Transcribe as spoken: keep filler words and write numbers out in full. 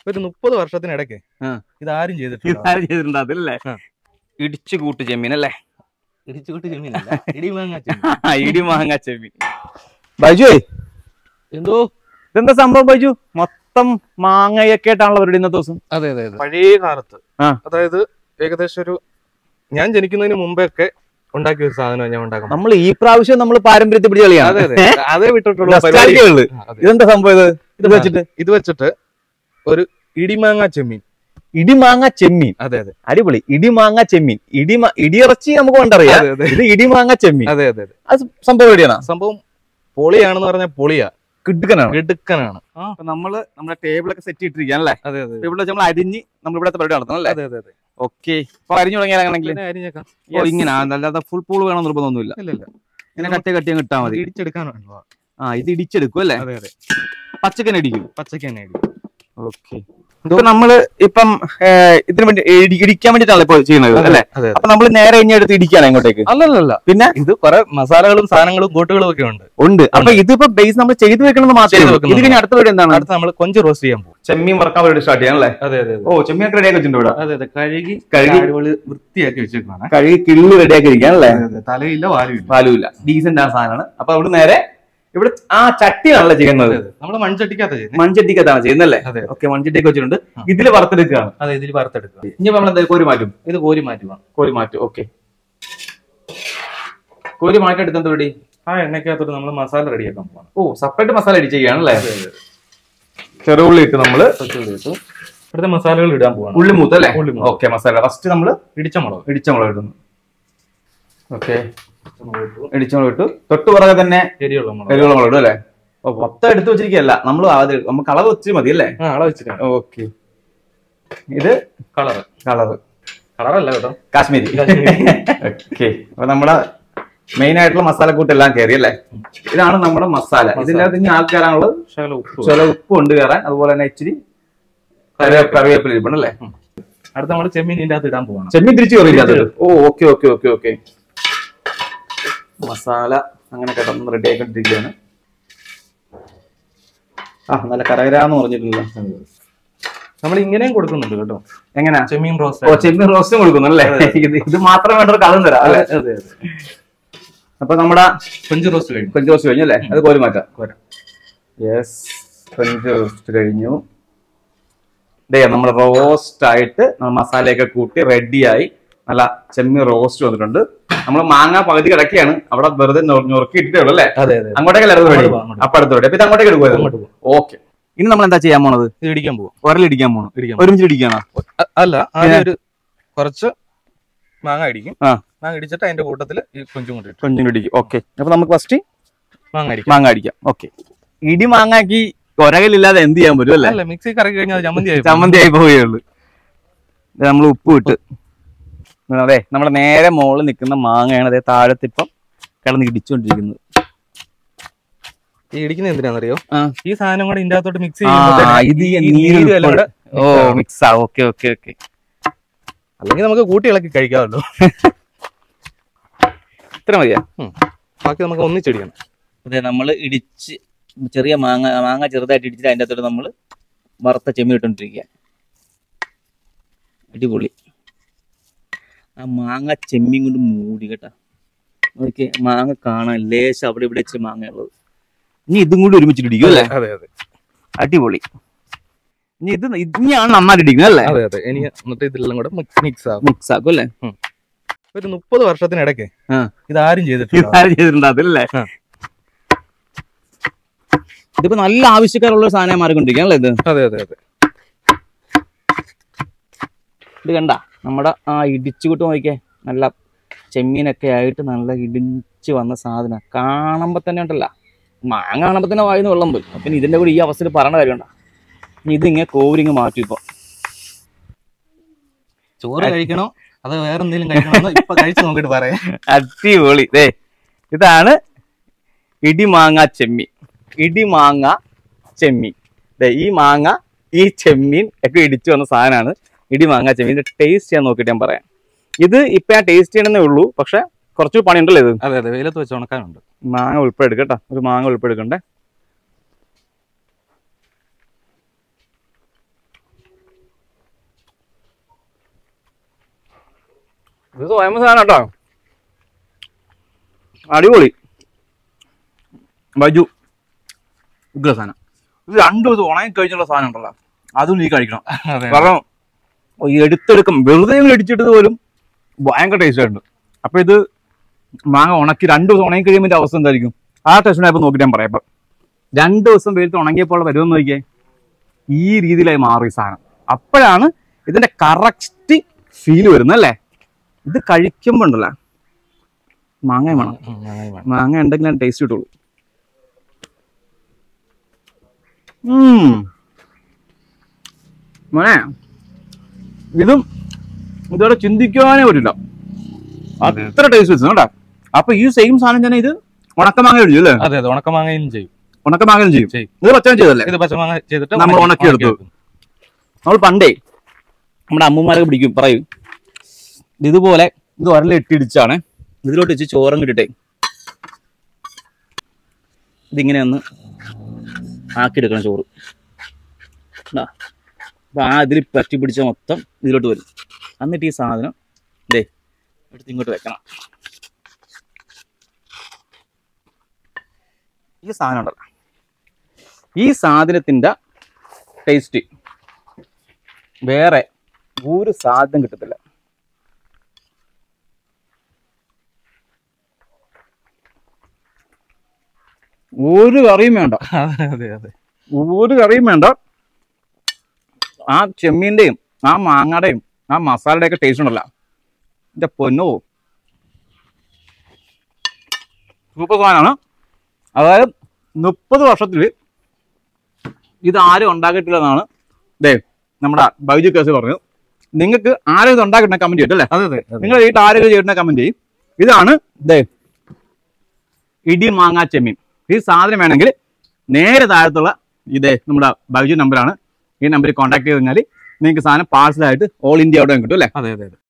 ഒരു മുപ്പത് വർഷത്തിനിടയ്ക്ക് ഇതാരും ചെയ്തിട്ടുണ്ട് അതല്ലേ ഇടിച്ചു കൂട്ട് ചെമ്മീൻ അല്ലേ? ഇടിച്ചു കൂട്ട് ചെമ്മീനല്ല, ഇടിമാങ്ങ ഇടിമാങ്ങ ചെമ്മീൻ. ബൈജു എന്തോ ഇതെന്താ സംഭവം ബൈജു? മൊത്തം മാങ്ങയൊക്കെ ആയിട്ടാണല്ലോ അവരുടെ ഇന്നത്തെ ദിവസം. അതെ അതെ അതെ. പഴയ കാലത്ത് അതായത് ഏകദേശം ഒരു ഞാൻ ജനിക്കുന്നതിന് മുമ്പൊക്കെ ഉണ്ടാക്കിയ ഒരു സാധനമാണ് ഞാൻ ഉണ്ടാക്കുന്നത്. നമ്മൾ ഈ പ്രാവശ്യം നമ്മൾ പാരമ്പര്യത്തെ പിടിച്ച കളിയാണ്. അതെ അതെ, അതേ വിട്ടിട്ടുള്ള ഇതെന്താ സംഭവം? ഇത് ഇത് വെച്ചിട്ട് ഇത് വെച്ചിട്ട് ഒരു ഇടിമാങ്ങ ചെമ്മീൻ. ഇടിമാങ്ങ ചെമ്മീൻ. അതെ അതെ, അടിപൊളി. ഇടിമാങ്ങ ചെമ്മീൻ. ഇടി ഇടിയിറച്ചി നമുക്ക് കണ്ടറിയാം. ഇത് ഇടിമാങ്ങ ചെമ്മീൻ. അതെ അതെ അതെ. അത് സംഭവം എവിടെയാണ്? സംഭവം പൊളിയാണെന്ന് പറഞ്ഞാൽ പൊളിയാ, കിടുക്കനാണ് കിടുക്കനാണ്. നമ്മള് നമ്മുടെ ടേബിളൊക്കെ സെറ്റ് ഇട്ടിരിക്കുകയാണല്ലേ? അതെ അതെ. ടേബിൾ വെച്ച് നമ്മൾ അരിഞ്ഞ് നമ്മൾ ഇവിടുത്തെ പരിപാടി നടത്തണം അല്ലേ? അതെ അതെ അതെ. ഓക്കെ, അപ്പൊ അരിഞ്ഞു തുടങ്ങിയാണെങ്കിൽ അരിഞ്ഞേക്കാം. ഇങ്ങനെ അല്ലാതെ ഫുൾ പൂൾ വേണം നിർബന്ധമൊന്നുമില്ല. ഇങ്ങനെ കട്ടി കട്ടിയും കിട്ടാൽ മതി. ഇടിച്ചെടുക്കാനുണ്ടോ? ആ, ഇത് ഇടിച്ചെടുക്കും അല്ലേ? അതെ അതെ, പച്ചക്കന്നെ അടിക്കും. പച്ചക്കന്നെ അടിക്കും. ഓക്കെ, നമ്മള് ഇപ്പം ഇതിനു വേണ്ടി ഇടിക്കാൻ വേണ്ടിട്ടാണ് ഇപ്പൊ ചെയ്യുന്നത് അല്ലെ? അപ്പൊ നമ്മൾ നേരെ ഇനി എടുത്ത് ഇടിക്കാണ് ഇങ്ങോട്ടേക്ക്? അല്ലല്ല, പിന്നെ ഇത് കുറെ മസാലകളും സാധനങ്ങളും കൂട്ടുകളും ഒക്കെ ഉണ്ട് ഉണ്ട് അപ്പൊ ഇതിപ്പോ ബേസ് നമ്മൾ ചെയ്തു വെക്കണമെന്ന് മാത്രമേ. ഇത് കഴിഞ്ഞ അടുത്ത പരിപാടി എന്താണ്? അടുത്ത നമ്മൾ കൊഞ്ച് റോസ്റ്റ് ചെയ്യാൻ പോകും. ചെമ്മീൻ വറക്കാൻ പരിപാടി സ്റ്റാർട്ട് ചെയ്യാം അല്ലേ? അതെ അതെ. ഓ, ചെമ്മീൻ ഒക്കെ റെഡിയാക്കി വെച്ചിട്ടുണ്ട് ഇവിടെ. അതെ അതെ, കഴുകി കഴുകി വൃത്തിയാക്കി വെച്ചേക്കാണ്. കഴുകി കിള്ളി റെഡിയാക്കി ഇരിക്കാൻ അല്ലേ? തലയില്ല വാലുമില്ല. വാലുമില്ല, ഡീസന്റ് ആ സാധനമാണ്. അപ്പൊ അവിടെ നേരെ ഇവിടെ ആ ചട്ടിയാണല്ലോ ചെയ്യുന്നത്. നമ്മള് മൺചട്ടിക്കകത്ത് മൺചട്ടിക്കകത്താണ് ചെയ്യുന്നല്ലേ? ഓക്കെ, മൺചട്ടിയൊക്കെ വെച്ചിട്ടുണ്ട്. ഇതില് വറുത്തെടുക്കുകയാണ്. അതെ, ഇതിൽ വറുത്തെടുക്കുക. ഇനി നമ്മൾ എന്താ കോരി മാറ്റും? ഇത് കോരി മാറ്റുക. കോരി മാറ്റും. ഓക്കെ, കോരി മാറ്റിയെടുത്ത റെഡി. ആ എണ്ണയ്ക്കകത്തോട്ട് നമ്മൾ മസാല റെഡിയാക്കാൻ പോകണം. ഓ, സെപ്പറേറ്റ് മസാല അടി ചെയ്യുകയാണല്ലേ? ചെറുള്ളി ഇട്ട് നമ്മള് ഇവിടുത്തെ മസാലകൾ ഇടാൻ പോകണം. ഉള്ളി മൂത്ത് അല്ലേ? ഓക്കെ, മസാല ഫസ്റ്റ് നമ്മള് ഇടിച്ച മുളക് ഇടിച്ച മുളക് ഇടുന്നു. ഓക്കെ, ഇടിച്ച മുളക് ഇട്ടു. തൊട്ട് പുറകെ തന്നെ എരിവുള്ള മുളക് ഇടും അല്ലേ? ഓ, മൊത്തം എടുത്തു വെച്ചിരിക്കുകയല്ല, നമ്മള് നമുക്ക് അളവ് വെച്ച് മതി അല്ലേ? അളവ് വെച്ചിട്ട്. ഓക്കെ, ഇത് കളറ് കളറ് കളറല്ല കേട്ടോ, കാശ്മീരി. ഓക്കെ, അപ്പൊ നമ്മുടെ മെയിൻ ആയിട്ടുള്ള മസാലക്കൂട്ട് എല്ലാം കയറി അല്ലേ? ഇതാണ് നമ്മുടെ മസാല. ഇതിനകത്ത് ഇനി ആൾക്കാരാണുള്ളത് ചില ഉപ്പ് കൊണ്ട് കയറാൻ, അതുപോലെ തന്നെ ഇച്ചിരി കറിവേപ്പില ഇരിപ്പുണ്ടല്ലേ? അടുത്ത നമ്മള് ചെമ്മീൻ ഇതിന്റെ അകത്ത് ഇടാൻ പോകണം. ചെമ്മീൻ തിരിച്ചു കയറി. ഓ, okay okay okay okay. Masala അങ്ങനെ കിടന്ന് റെഡി ആയിക്കൊണ്ടിരിക്കുകയാണ്. ആ, നല്ല കരകരാന്ന് പറഞ്ഞിട്ടില്ല. നമ്മൾ ഇങ്ങനെയും കൊടുക്കുന്നുണ്ട് കേട്ടോ. എങ്ങനെയാ? ചെമ്മീൻ റോസ്റ്റ്. ഓ, ചെമ്മീൻ റോസ്റ്റും കൊടുക്കുന്നു അല്ലേ? ഇത് മാത്രം വേണ്ട കഥം തരാം അല്ലേ? അതെ അതെ. അപ്പൊ നമ്മുടെ കൊഞ്ച് റോസ്റ്റ് കഴിഞ്ഞു. കൊഞ്ച് റോസ്റ്റ് കഴിഞ്ഞു അല്ലേ? അത് കോരി മാറ്റാം. കോരാം. യെസ്, കൊഞ്ച് റോസ്റ്റ് കഴിഞ്ഞു. ദേ നമ്മൾ റോസ്റ്റ് ആയിട്ട് മസാലയൊക്കെ കൂട്ടി റെഡിയായി നല്ല ചെമ്മീൻ റോസ്റ്റ് വന്നിട്ടുണ്ട്. നമ്മൾ മാങ്ങ പകുതി കിടക്കുകയാണ്, അവിടെ വെറുതെ ഞൊറുക്കി ഇട്ടേ ഉള്ളൂ അല്ലേ? അങ്ങോട്ടേക്കല്ലായിരുന്നു റെഡി. അപ്പൊ അടുത്ത് റെഡി. അപ്പൊ ഇത് അങ്ങോട്ടേക്ക് എടുക്കുമായിരുന്നു. ഓക്കെ, ഇനി നമ്മൾ എന്താ ചെയ്യാൻ പോണത്? ഇടിക്കാൻ പോകും. ഒരലിടിക്കാൻ പോകണം. ഒരുമിച്ച് ഇടിക്കാണോ? അല്ല, ഒരു കുറച്ച് മാങ്ങ ഇടിക്കും. ആ, മാങ്ങ ഇടിച്ചിട്ട് അതിന്റെ കൂട്ടത്തില് ഈ കൊഞ്ചും കൂടി കൊഞ്ചും ഇടിക്കും. ഓക്കെ, അപ്പൊ നമുക്ക് ഫസ്റ്റ് മാങ്ങ അടിക്കാം. മാങ്ങ അടിക്കാം. ഓക്കെ, ഇടി മാങ്ങാക്കി ഒരകലില്ലാതെ എന്ത് ചെയ്യാൻ പറ്റും അല്ലേ? മിക്സി കറക്കി കഴിഞ്ഞാൽ ചമ്മന്തി ചമ്മന്തി ആയി പോവുകയുള്ളൂ. നമ്മൾ ഉപ്പ് ഇട്ട് അതെ നമ്മുടെ നേരെ മുകളിൽ നിൽക്കുന്ന മാങ്ങയാണ് അതേ താഴത്തിപ്പം കിടന്ന് ഇടിച്ചുകൊണ്ടിരിക്കുന്നത്. ഈ ഇടിക്കുന്നത് എന്തിനാണെന്നറിയോ? ഈ സാധനം കൂടെ ഇതിന്റെ അകത്തോട്ട് മിക്സ് ചെയ്യുന്നത്. ഓ, മിക്സ് ആ. Okay okay okay. അല്ലെങ്കിൽ നമുക്ക് കൂട്ടി ഇളക്കി കഴിക്കാമല്ലോ. ഇത്ര മതിയാ? ബാക്കി നമുക്ക് ഒന്നിച്ചിടിക്കണം. അതെ, നമ്മൾ ഇടിച്ച് ചെറിയ മാങ്ങ മാങ്ങ ചെറുതായിട്ട് ഇടിച്ചിട്ട് അതിൻ്റെ അകത്തോട്ട് നമ്മൾ വറുത്ത ചെമ്മീൻ ഇട്ടോണ്ടിരിക്കുക. അടിപൊളി. ആ മാങ്ങ ചെമ്മീൻ കൊണ്ട് മൂടി കേട്ടാ. ഓക്കെ, മാങ്ങ കാണാൻ ലേശം അവിടെ ഇവിടെ വെച്ച് മാങ്ങ ഉള്ളത്. ഇനി ഇതും കൂടി ഒരുമിച്ചിട്ട് ഇടിക്കും അല്ലേ? അതെ അതെ, അടിപൊളി. ഇനി ഇത് ഇനിയാണ് നന്നായിട്ട് ഇടിക്കുന്നത് അല്ലേ? അതെ അതെ. ഇനി എന്നിട്ട് ഇതെല്ലാം കൂടെ മിക്സ് ആക്കും. മിക്സ് ആക്കും അല്ലേ? ഒരു മുപ്പത് വർഷത്തിനിടയ്ക്ക് ഇതാരും ചെയ്തിട്ടുണ്ട്. ഇതാരും ചെയ്തിട്ടുണ്ട് അതല്ലേ? ഇതിപ്പോ നല്ല ആവശ്യക്കാരുള്ള സാധനം മാറിക്കൊണ്ടിരിക്കുക അല്ലേ ഇത്? അതെ അതെ അതെ. ഇത് കണ്ട നമ്മുടെ ആ ഇടിച്ചുകൂട്ട് നോക്കിയേ, നല്ല ചെമ്മീനൊക്കെ ആയിട്ട് നല്ല ഇടിച്ച് വന്ന സാധനം കാണുമ്പോ തന്നെ ഉണ്ടല്ല, മാങ്ങ കാണുമ്പോ തന്നെ വായിന്ന് വെള്ളം പോയി. അപ്പൊ ഇതിന്റെ കൂടെ ഈ അവസ്ഥയിൽ പറയേണ്ട കാര്യമുണ്ട. ഇനി ഇതിങ്ങനെ കോരിങ്ങ് മാറ്റി. ഇപ്പൊ ചോറ് കഴിക്കണോ അത് വേറെ എന്തെങ്കിലും കഴിക്കണോ ഇപ്പൊ കഴിച്ചു നോക്കിട്ട് പറയാം. അടിപൊളി. ദേ ഇതാണ് ഇടിമാങ്ങ ചെമ്മീൻ. ഇടിമാങ്ങ ചെമ്മീൻ. ദേ ഈ മാങ്ങ ഈ ചെമ്മീൻ ഒക്കെ ഇടിച്ചു വന്ന സാധനമാണ് ഇടിമാങ്ങ ചെമ്മീൻ. ടേസ്റ്റ് ചെയ്യാൻ നോക്കിയിട്ട് ഞാൻ പറയാം. ഇത് ഇപ്പൊ ഞാൻ ടേസ്റ്റ് ചെയ്യണമെന്നേ ഉള്ളൂ, പക്ഷെ കുറച്ച് പണിയുണ്ടല്ലോ ഇത്. അതെ അതെ, വെയിലത്ത് വെച്ച് ഉണക്കാനുണ്ട്. മാങ്ങ ഉൾപ്പെടുക്കട്ടോ, ഒരു മാങ്ങ ഉൾപ്പെടുക്കണ്ടേ. ഇത് സ്വയം സാധനം കേട്ടോ, അടിപൊളി. ബൈജു ഉഗ്ര സാധനം. ഇത് രണ്ടു ദിവസം ഉണങ്ങി കഴിച്ചുള്ള സാധനം ഉണ്ടല്ലോ, അതും നീ കഴിക്കണം. കാരണം എടുത്തെടുക്കും, വെറുതെ ഇടിച്ചിട്ടത് പോലും ഭയങ്കര ടേസ്റ്റ് ആയിട്ടുണ്ട്. അപ്പൊ ഇത് മാങ്ങ ഉണക്കി രണ്ടു ദിവസം ഉണങ്ങി കഴിയുമ്പോൾ അവസ്ഥ എന്തായിരിക്കും? ആ ടെസ്റ്റിനെ ഇപ്പൊ നോക്കിയിട്ട് ഞാൻ പറയാം. ഇപ്പൊ രണ്ടു ദിവസം വെയിലത്ത് ഉണങ്ങിയപ്പോൾ വരുമെന്ന് നോക്കിയേ, ഈ രീതിയിലായി മാറി സാധനം. അപ്പോഴാണ് ഇതിന്റെ കറക്റ്റ് ഫീൽ വരുന്നത് അല്ലേ. ഇത് കഴിക്കുമ്പോ ഉണ്ടല്ലോ മാങ്ങ വേണം, മാങ്ങ ഉണ്ടെങ്കിൽ ടേസ്റ്റ് കിട്ടുള്ളൂ. ഉം മോനെ, ഇതും ഇതോടെ ചിന്തിക്കുവാനേ പറ്റില്ല, അത്ര ടേസ്റ്റ് വെച്ചു കേട്ടോ. അപ്പൊ ഈ സെയിം സാധനം തന്നെ ഇത് ഉണക്കമാങ്ങ ചെയ്യും അല്ലേ? അതെ അതെ, ഉണക്കമാങ്ങയും ചെയ്യും. ഉണക്കമാങ്ങയും ചെയ്യും. ഇത് പച്ചമാങ്ങ ചെയ്തല്ലേ? ഇത് പച്ചമാങ്ങ ചെയ്തിട്ട് നമ്മൾ ഉണക്കിയെടുത്തു. നമ്മൾ പണ്ടേ നമ്മുടെ അമ്മമാരൊക്കെ പിടിക്കും, പറയും ഇതുപോലെ ഇത് ഒരല ഇട്ടിടിച്ചാണ് ഇതിലോട്ട് വെച്ച് ചോറും കിട്ടിട്ടെ ഇതിങ്ങനെ ഒന്ന് ആക്കിയെടുക്കണം ചോറ്. അപ്പൊ ആ ഇതിൽ പറ്റി പിടിച്ച മൊത്തം ഇതിലോട്ട് വരും. എന്നിട്ട് ഈ സാധനം ഇതേ എടുത്ത് ഇങ്ങോട്ട് വെക്കണം. ഈ സാധനം ഉണ്ടല്ലോ, ഈ സാധനത്തിന്റെ ടേസ്റ്റ് വേറെ ഒരു സാധനം കിട്ടത്തില്ല. ഒരു കറിയും വേണ്ട, അതെ അതെ, ഒരു കറിയും വേണ്ട. ആ ചെമ്മീന്റെയും ആ മാങ്ങയുടെയും ആ മസാലയുടെ ഒക്കെ ടേസ്റ്റ് ഉണ്ടല്ലോ, എന്റെ പൊന്നോ സൂപ്പർ സാധനമാണ്. അതായത് മുപ്പത് വർഷത്തിൽ ഇത് ആരും ഉണ്ടാക്കിയിട്ടില്ലെന്നാണ് ദേ നമ്മുടെ ബൈജു കേസ് പറഞ്ഞു. നിങ്ങൾക്ക് ആരും ഇത് ഉണ്ടാക്കിയിട്ടുണ്ടെങ്കിൽ കമന്റ് ചെയ്യും അല്ലേ? അതെ അതെ, നിങ്ങൾ വീട്ടിൽ ആരെങ്കിലും ചെയ്തിട്ടുണ്ടെങ്കിൽ കമന്റ് ചെയ്യും. ഇതാണ് ദേ ഇടി മാങ്ങാ ചെമ്മീൻ. ഈ സാധനം വേണമെങ്കിൽ നേരെ താഴത്തുള്ള ഇതേ നമ്മുടെ ബൈജു നമ്പറാണ്. ഈ നമ്പറിൽ കോൺടാക്ട് ചെയ്ത് കഴിഞ്ഞാൽ നിങ്ങൾക്ക് സാധനം പാഴ്സലായിട്ട് ഓൾ ഇന്ത്യ അവിടെ കിട്ടും അല്ലേ? അതെ അതെ.